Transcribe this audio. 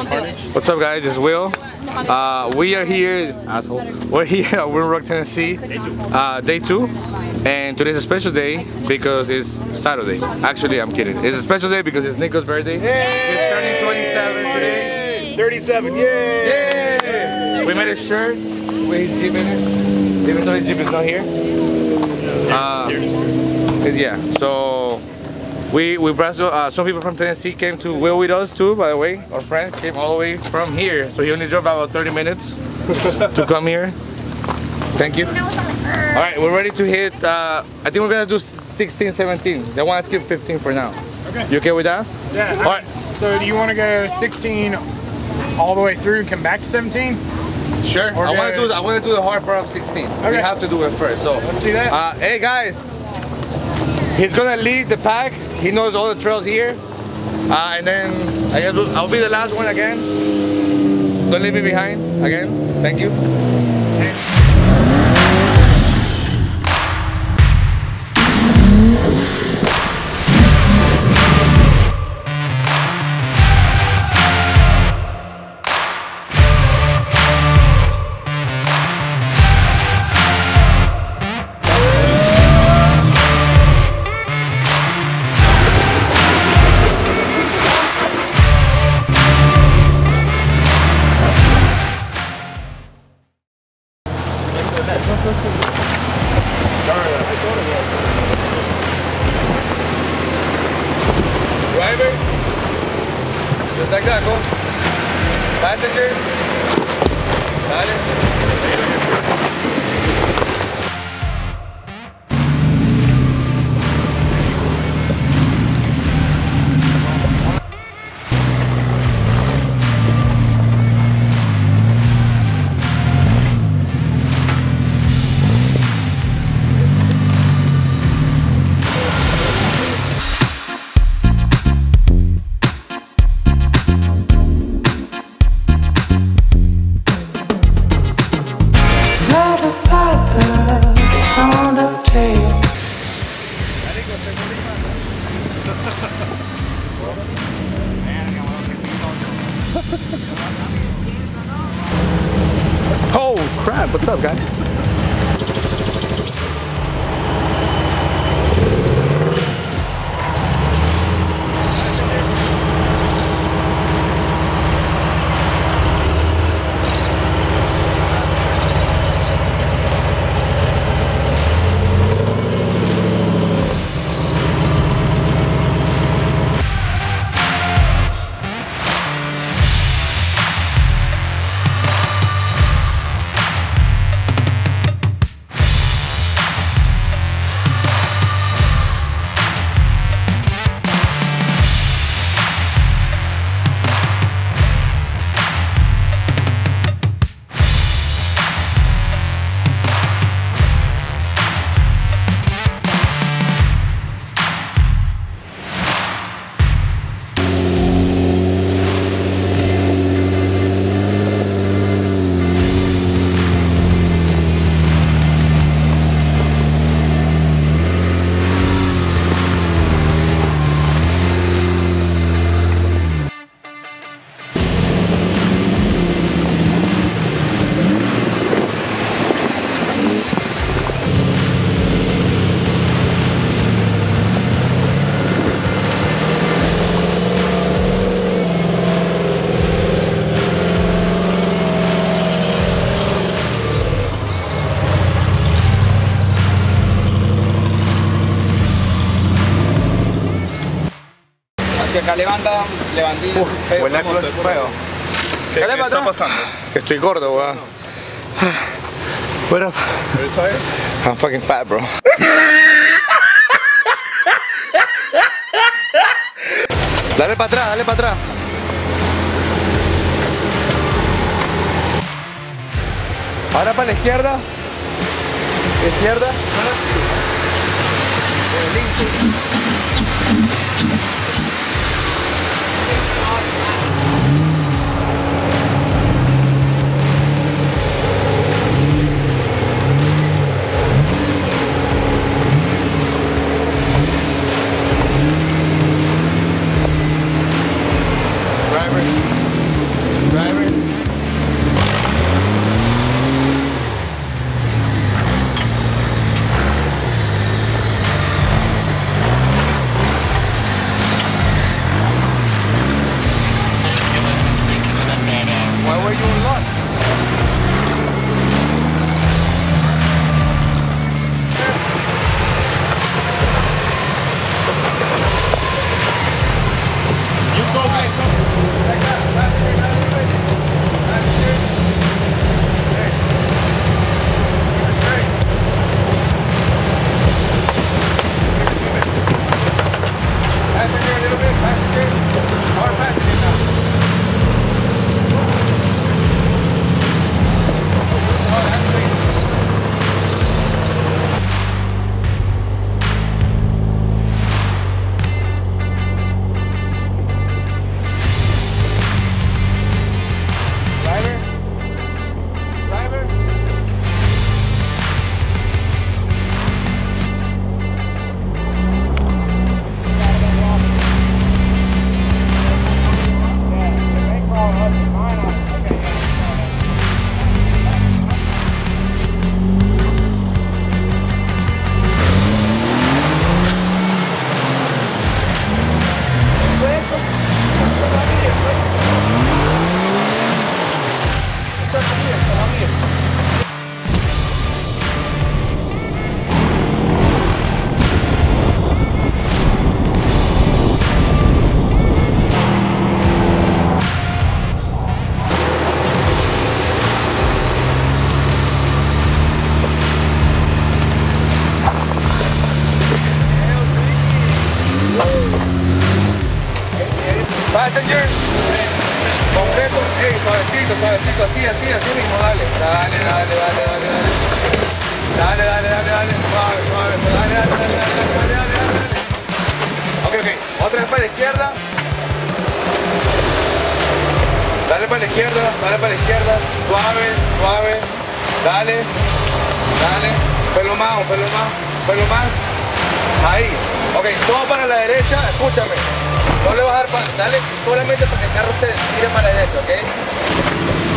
What's up, guys? This is Will. We are here, asshole. We're here at WindRock, Tennessee, day 2. And today's a special day because it's Saturday. Actually, I'm kidding. It's a special day because it's Nico's birthday. Yay! He's turning 27 today. 37, yay! Yay! We made a shirt with his Jeep in it, even though his Jeep is not here. Yeah, so we brought some people from Tennessee came to Will with us too, by the way. Our friend came all the way from here, so he only drove about 30 minutes to come here. Thank you. Alright, we're ready to hit, I think we're gonna do 16, 17. They want to skip 15 for now. Okay. You okay with that? Yeah. Alright. So do you want to go 16 all the way through and come back to 17? Sure. I want to do the hard part of 16. Okay. We have to do it first. So let's do that. Hey guys, he's gonna lead the pack. He knows all the trails here. And then I guess I'll be the last one again. Don't leave me behind again. Thank you. Driver, just like that, go. Passenger, silent. Oh crap, what's up guys? Si acá levanta, levantillas. Huele a clutch feo. ¿Qué está pasando? Estoy gordo, weón. What up? Are you tired? I'm fucking fat, bro. Dale para atrás, dale para atrás. Ahora para la izquierda. Izquierda. Driver. Passenger, completo, suavecito, suavecito, así mismo, dale, suave, dale. Ok, otra vez para la izquierda, dale para la izquierda, suave, dale, pelo más, ahí, ok, todo para la derecha, escúchame. No le vas a dar, dale solamente para que el carro se tire para la derecha, ¿ok?